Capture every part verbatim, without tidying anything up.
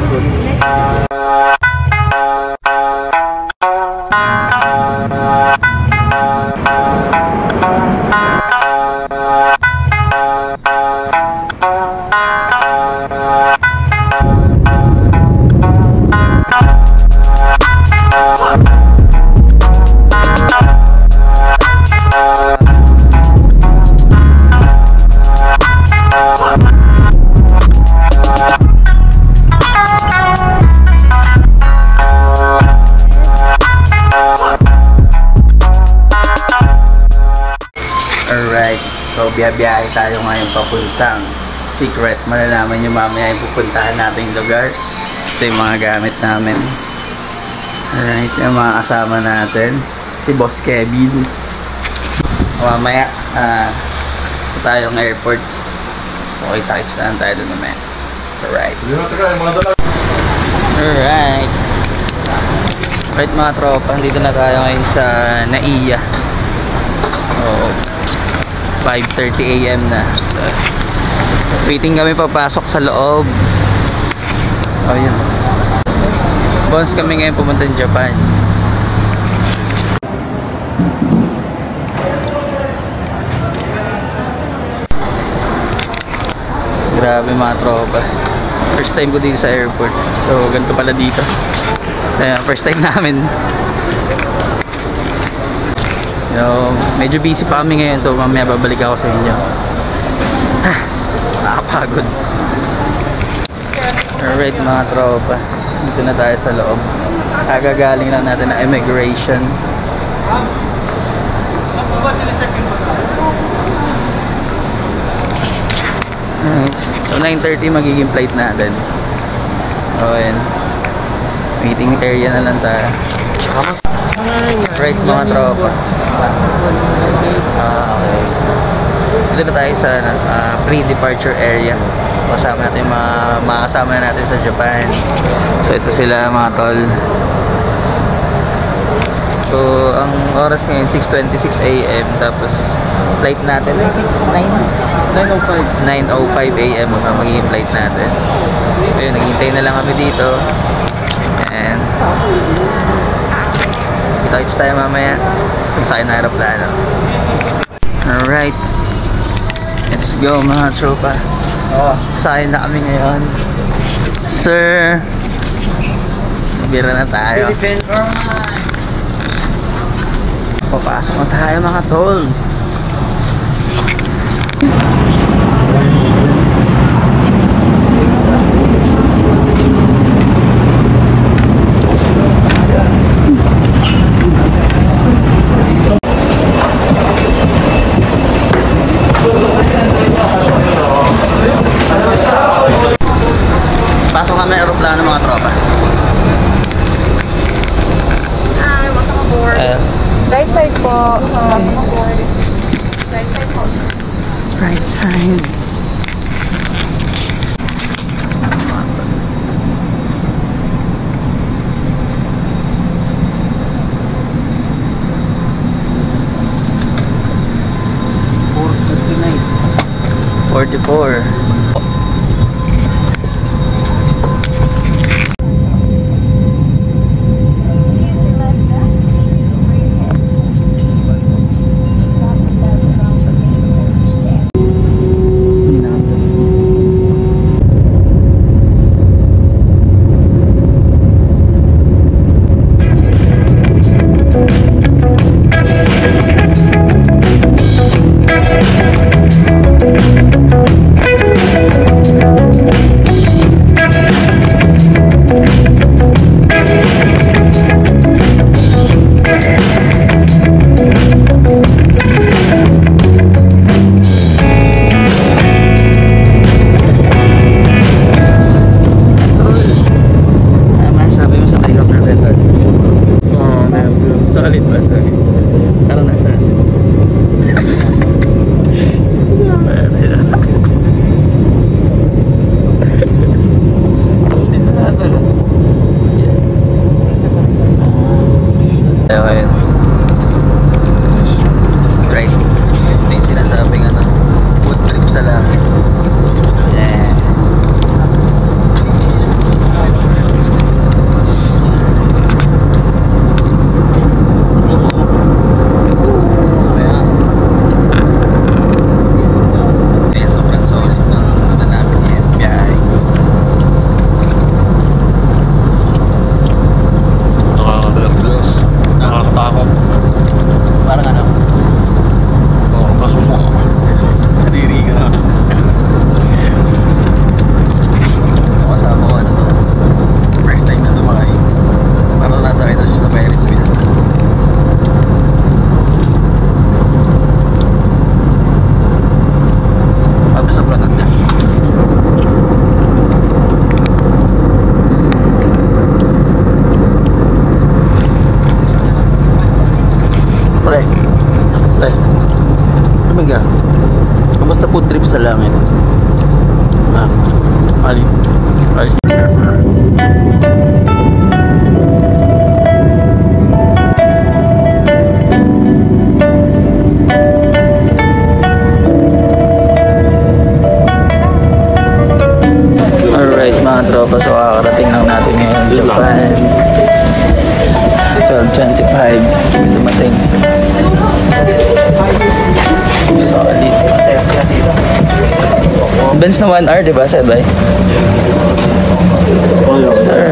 good. Alright, so biyabiyahe tayo ngayon papuntang Secret. Malalaman nyo mamaya yung pupuntahan nating lugar. Ito yung mga gamit namin. Alright, yung mga kasama natin. Si Boss Kevin. Mamaya, ah, uh, tayong airport. Okay, takits na tayo doon mamaya. Alright. Alright. Alright mga tropa, dito na tayo ngayon sa Naiya. Oh, five thirty a m na. Waiting kami papasok sa loob. Oh, yun. Bones kami ngayon pumunta ng Japan. Grabe mga tropa. First time ko dito sa airport. So, ganito pala dito. Ayan, first time namin. So, medyo busy pa kami ngayon, so mamaya babalik ako sa inyo. Ah, nakakapagod. Alright mga tropa, dito na tayo sa loob. Agagaling lang natin ng immigration. Alright, so nine thirty magiging flight natin. So ayan, meeting area na lang tayo. Right mga tropa. Ah, okay. Dito na tayo sa uh, pre-departure area. Kasama natin yung mga makasama natin sa Japan. So ito sila mga tol. So ang oras ngayon six twenty-six a m Tapos flight natin nine oh five a m ang magiging flight natin. Ayun, naghihintay na lang kami dito. And kita-kits tayo mamaya kung saan na aeroplano. Alright, let's go mga tropa. Oh, saan na kami ngayon, sir? Bira na tayo. Papasok na tayo mga tol. Pasok namin aeroplano mga tropa. Hi, welcome aboard. Uh, right side po. Welcome aboard. Right side po. Right side. forty-four. mga tropa, so kakarating lang natin ngayon Japan. twelve twenty-five kami dumating. Solid. Benz na one hour, diba, Sebay? Sir.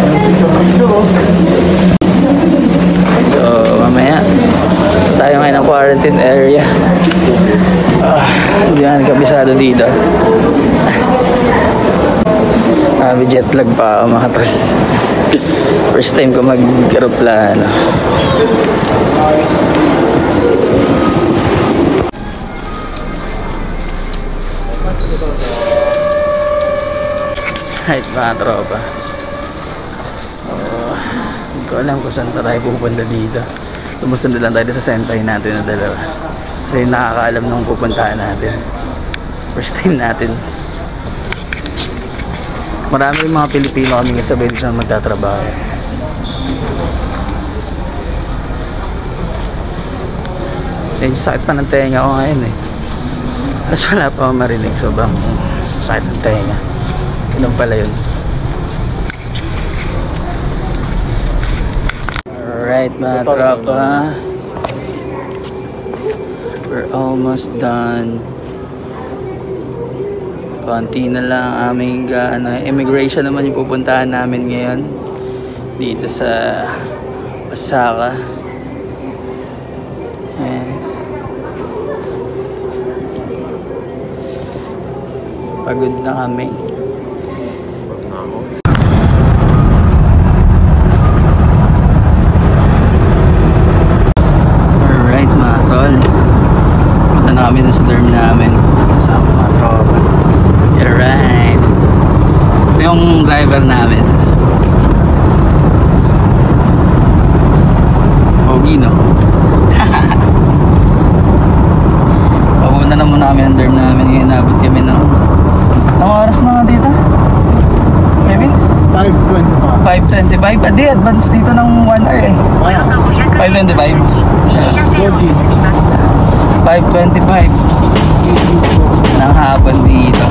So, mamaya tayo ngayon ng quarantine area. Ah, hindi na kabisado dito. Sabi jet lag pa ako, mga tol. First time ko mag-aeroplano. Right, mga tropa. Oh, hindi ko alam kung saan tayo pupunta dito. Tumusunod lang tayo sa sentay natin na dalawa. So yung nakakaalam nung pupuntahan natin. First time natin. Marami rin mga Pilipino kami kasabay dito na magtatrabaho. Eh, sakit pa ng tenga ko ngayon eh. Mas wala pa ako marinig. Sobrang sakit ng tenga. Ganun pala yun. Alright mga tropa, we're almost done. Konti na lang aming ano, immigration naman yung pupuntahan namin ngayon dito sa Osaka. Yes. Pagod na kami. Alright mga tol, punta na kami sa dorm namin kasama mga tropa. Alright, ito yung driver namin. Pogi, no? Papunta na muna kami ng dorm namin. Ngayon nabot kami ng anong oras na nga dito? Maybe? five twenty-five. five twenty-five? Adi, advance dito ng one hour eh. five twenty-five? five twenty-five ng hapon dito.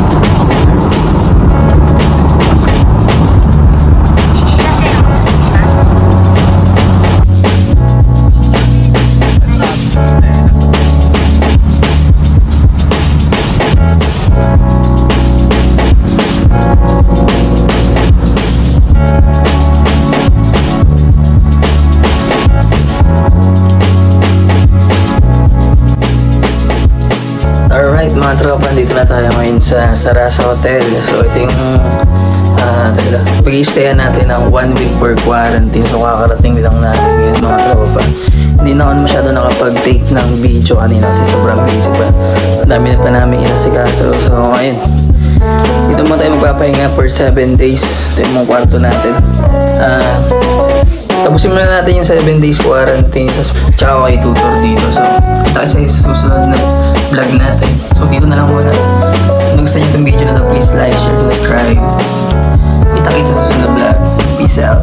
Alright mga tropa, dito na tayo ngayon sa Sarasa Hotel. So ito yung uh, pag-i-stayan natin ng one week for quarantine. So kakarating lang natin ngayon mga tropa. Hindi na ako masyado nakapag-take ng video kanina kasi sobrang busy pa. Ang dami na pa namin inasikaso. So ngayon, dito mo tayo magpapahinga for seven days. Ito yung mga kwarto natin. Uh, tapusin muna natin yung seven days quarantine. Tapos tsaka kayo tutor dito. So kita kayo sa susunod na vlog natin. So dito na lang muna. Kung gusto nyo itong video na ito, please like, share, subscribe. Kita-kita sa susunod na vlog. Peace out.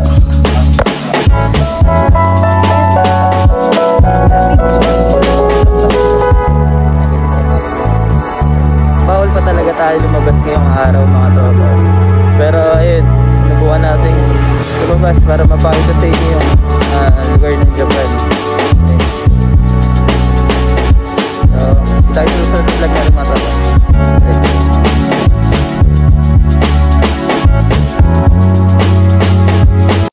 Bawal pa talaga tayo lumabas ngayong araw mga tropa. Pero ayun, nabuhan natin lumabas para mapakita sa inyo yung